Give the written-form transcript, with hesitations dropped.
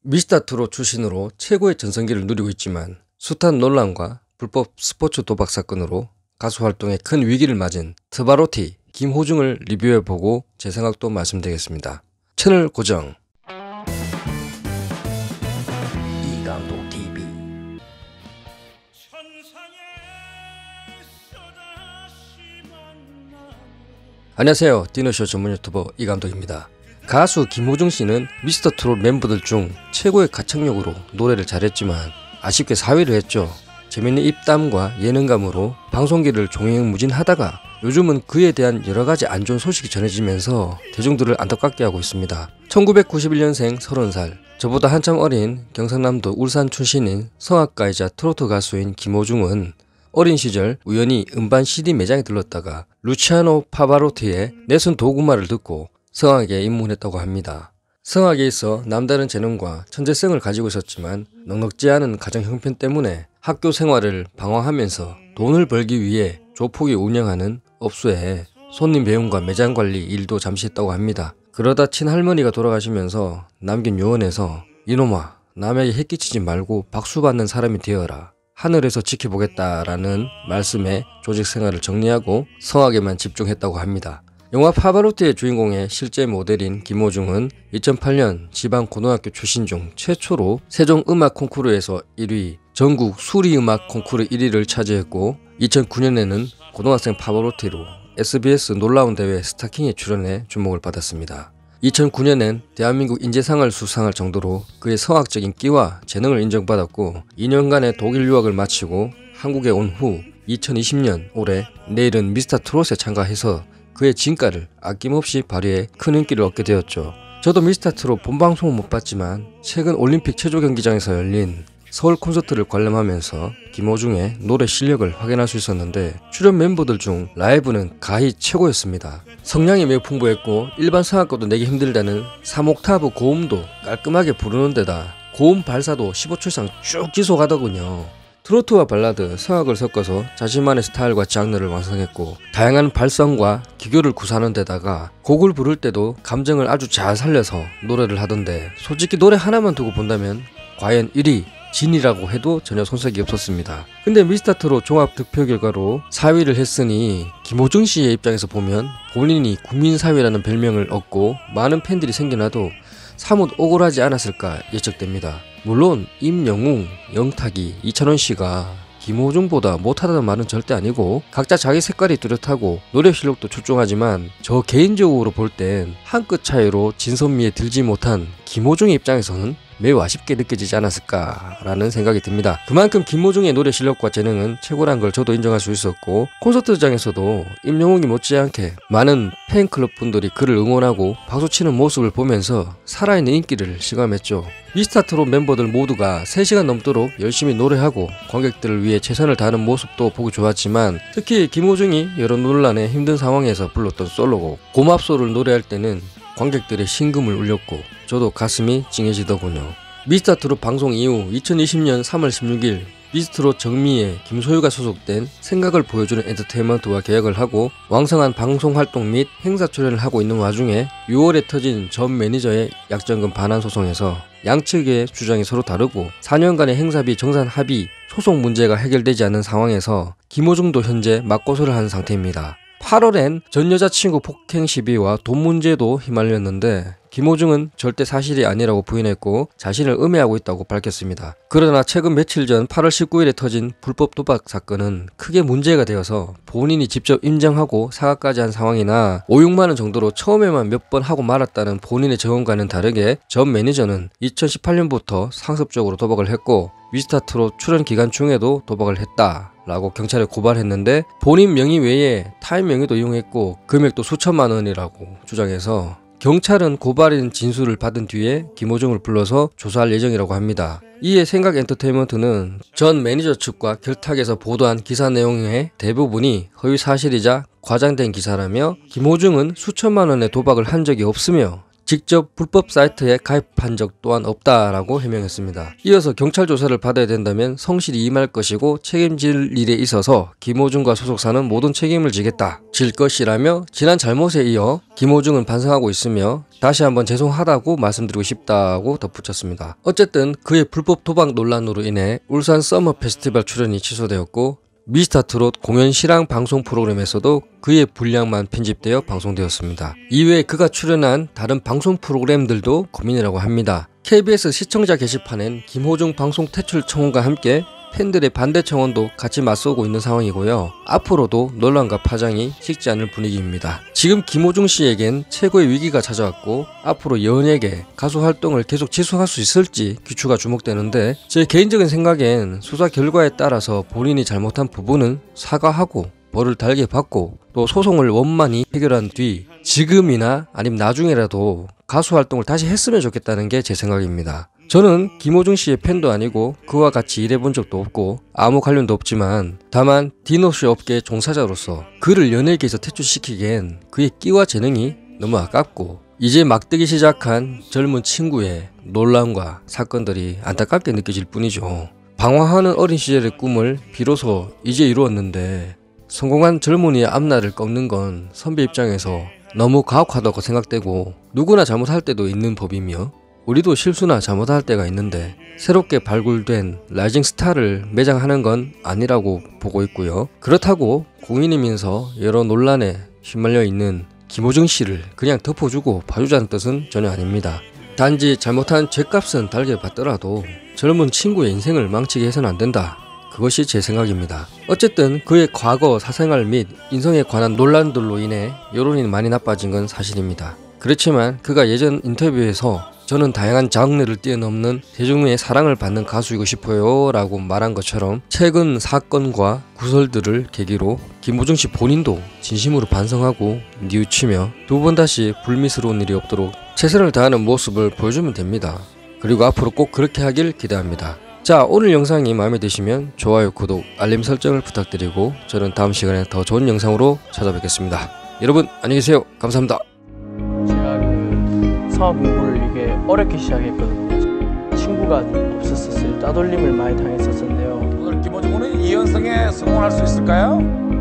미스터트롯 출신으로 최고의 전성기를 누리고 있지만 숱한 논란과 불법 스포츠 도박 사건으로 가수 활동에 큰 위기를 맞은 트바로티 김호중을 리뷰해보고 제 생각도 말씀드리겠습니다. 채널 고정. 이감독TV. 안녕하세요. 디너쇼 전문 유튜버 이감독입니다. 가수 김호중 씨는 미스터트롯 멤버들 중 최고의 가창력으로 노래를 잘했지만 아쉽게 4위를 했죠. 재밌는 입담과 예능감으로 방송계를 종횡무진하다가 요즘은 그에 대한 여러가지 안 좋은 소식이 전해지면서 대중들을 안타깝게 하고 있습니다. 1991년생 30살, 저보다 한참 어린 경상남도 울산 출신인 성악가이자 트로트 가수인 김호중은 어린 시절 우연히 음반 CD 매장에 들렀다가 루치아노 파바로티의 내순 도구마를 듣고 성악에 입문했다고 합니다. 성악에 있어 남다른 재능과 천재성을 가지고 있었지만 넉넉지 않은 가정 형편 때문에 학교 생활을 방황하면서 돈을 벌기 위해 조폭이 운영하는 업소에 손님 배움과 매장 관리 일도 잠시 했다고 합니다. 그러다 친할머니가 돌아가시면서 남긴 유언에서 이놈아, 남에게 해끼치지 말고 박수 받는 사람이 되어라. 하늘에서 지켜보겠다라는 말씀에 조직 생활을 정리하고 성악에만 집중했다고 합니다. 영화 파바로티의 주인공의 실제 모델인 김호중은 2008년 지방 고등학교 출신 중 최초로 세종음악 콩쿠르에서 1위, 전국 수리음악 콩쿠르 1위를 차지했고 2009년에는 고등학생 파바로티로 SBS 놀라운 대회 스타킹에 출연해 주목을 받았습니다. 2009년엔 대한민국 인재상을 수상할 정도로 그의 성악적인 끼와 재능을 인정받았고 2년간의 독일 유학을 마치고 한국에 온 후 2020년 올해 내일은 미스터트롯에 참가해서 그의 진가를 아낌없이 발휘해 큰 인기를 얻게 되었죠. 저도 미스터트롯 본방송은 못 봤지만 최근 올림픽 체조 경기장에서 열린 서울 콘서트를 관람하면서 김호중의 노래 실력을 확인할 수 있었는데 출연 멤버들 중 라이브는 가히 최고였습니다. 성량이 매우 풍부했고 일반 성악가도 내기 힘들다는 3옥타브 고음도 깔끔하게 부르는 데다 고음 발사도 15초 이상 쭉 지속하더군요. 트로트와 발라드, 성악을 섞어서 자신만의 스타일과 장르를 완성했고 다양한 발성과 기교를 구사하는 데다가 곡을 부를 때도 감정을 아주 잘 살려서 노래를 하던데 솔직히 노래 하나만 두고 본다면 과연 1위 진이라고 해도 전혀 손색이 없었습니다. 근데 미스터트롯 종합 득표 결과로 4위를 했으니 김호중 씨의 입장에서 보면 본인이 국민사위라는 별명을 얻고 많은 팬들이 생겨나도 사뭇 억울하지 않았을까 예측됩니다. 물론 임영웅, 영탁이, 이찬원 씨가 김호중보다 못하다는 말은 절대 아니고 각자 자기 색깔이 뚜렷하고 노래 실력도 출중하지만 저 개인적으로 볼 땐 한 끗 차이로 진선미에 들지 못한 김호중의 입장에서는 매우 아쉽게 느껴지지 않았을까라는 생각이 듭니다. 그만큼 김호중의 노래 실력과 재능은 최고란 걸 저도 인정할 수 있었고 콘서트장에서도 임영웅이 못지않게 많은 팬클럽 분들이 그를 응원하고 박수치는 모습을 보면서 살아있는 인기를 실감했죠. 미스터트롯 멤버들 모두가 3시간 넘도록 열심히 노래하고 관객들을 위해 최선을 다하는 모습도 보기 좋았지만 특히 김호중이 여러 논란의 힘든 상황에서 불렀던 솔로곡 고맙소를 노래할 때는 관객들의 심금을 울렸고 저도 가슴이 찡해지더군요. 미스터트롯 방송 이후 2020년 3월 16일 미스트롯 정미에 김소유가 소속된 생각을 보여주는 엔터테인먼트와 계약을 하고 왕성한 방송 활동 및 행사 출연을 하고 있는 와중에 6월에 터진 전 매니저의 약정금 반환 소송에서 양측의 주장이 서로 다르고 4년간의 행사비 정산 합의 소송 문제가 해결되지 않은 상황에서 김호중도 현재 맞고소를 한 상태입니다. 8월엔 전 여자친구 폭행 시비와 돈 문제도 휘말렸는데 김호중은 절대 사실이 아니라고 부인했고 자신을 음해하고 있다고 밝혔습니다. 그러나 최근 며칠 전 8월 19일에 터진 불법 도박 사건은 크게 문제가 되어서 본인이 직접 인정하고 사과까지 한 상황이나 5, 6만원 정도로 처음에만 몇 번 하고 말았다는 본인의 증언과는 다르게 전 매니저는 2018년부터 상습적으로 도박을 했고 미스터트롯 출연 기간 중에도 도박을 했다 라고 경찰에 고발했는데 본인 명의 외에 타인 명의도 이용했고 금액도 수천만 원이라고 주장해서 경찰은 고발인 진술을 받은 뒤에 김호중을 불러서 조사할 예정이라고 합니다. 이에 생각엔터테인먼트는 전 매니저 측과 결탁해서 보도한 기사 내용의 대부분이 허위사실이자 과장된 기사라며 김호중은 수천만 원의 도박을 한 적이 없으며 직접 불법 사이트에 가입한 적 또한 없다라고 해명했습니다. 이어서 경찰 조사를 받아야 된다면 성실히 임할 것이고 책임질 일에 있어서 김호중과 소속사는 모든 책임을 지겠다. 질 것이라며 지난 잘못에 이어 김호중은 반성하고 있으며 다시 한번 죄송하다고 말씀드리고 싶다고 덧붙였습니다. 어쨌든 그의 불법 도박 논란으로 인해 울산 서머 페스티벌 출연이 취소되었고 미스터트롯 공연 실황 방송 프로그램에서도 그의 분량만 편집되어 방송되었습니다. 이외에 그가 출연한 다른 방송 프로그램들도 고민이라고 합니다. KBS 시청자 게시판엔 김호중 방송 퇴출 청원과 함께 팬들의 반대 청원도 같이 맞서고 있는 상황이고요. 앞으로도 논란과 파장이 식지 않을 분위기입니다. 지금 김호중 씨에겐 최고의 위기가 찾아왔고 앞으로 연예계 가수 활동을 계속 지속할 수 있을지 귀추가 주목되는데 제 개인적인 생각엔 수사 결과에 따라서 본인이 잘못한 부분은 사과하고 벌을 달게 받고 또 소송을 원만히 해결한 뒤 지금이나 아니면 나중에라도 가수 활동을 다시 했으면 좋겠다는 게 제 생각입니다. 저는 김호중 씨의 팬도 아니고 그와 같이 일해본 적도 없고 아무 관련도 없지만 다만 디너쇼 업계의 종사자로서 그를 연예계에서 퇴출시키기엔 그의 끼와 재능이 너무 아깝고 이제 막 뜨기 시작한 젊은 친구의 논란과 사건들이 안타깝게 느껴질 뿐이죠. 방황하는 어린 시절의 꿈을 비로소 이제 이루었는데 성공한 젊은이의 앞날을 꺾는 건 선배 입장에서 너무 가혹하다고 생각되고 누구나 잘못할 때도 있는 법이며 우리도 실수나 잘못할 때가 있는데 새롭게 발굴된 라이징 스타를 매장하는 건 아니라고 보고 있고요. 그렇다고 공인이면서 여러 논란에 휘말려 있는 김호중 씨를 그냥 덮어주고 봐주자는 뜻은 전혀 아닙니다. 단지 잘못한 죗값은 달게 받더라도 젊은 친구의 인생을 망치게 해서는 안 된다. 그것이 제 생각입니다. 어쨌든 그의 과거 사생활 및 인성에 관한 논란들로 인해 여론이 많이 나빠진 건 사실입니다. 그렇지만 그가 예전 인터뷰에서 저는 다양한 장르를 뛰어넘는 대중의 사랑을 받는 가수이고 싶어요 라고 말한 것처럼 최근 사건과 구설들을 계기로 김호중 씨 본인도 진심으로 반성하고 뉘우치며 두 번 다시 불미스러운 일이 없도록 최선을 다하는 모습을 보여주면 됩니다. 그리고 앞으로 꼭 그렇게 하길 기대합니다. 자, 오늘 영상이 마음에 드시면 좋아요, 구독, 알림 설정을 부탁드리고 저는 다음 시간에 더 좋은 영상으로 찾아뵙겠습니다. 여러분 안녕히 계세요. 감사합니다. 제가 성악 공부를 이게 어렵게 시작했거든요. 친구가 없었어요. 따돌림을 많이 당했었는데요. 오늘 김호중은 2연승에 성공할 수 있을까요?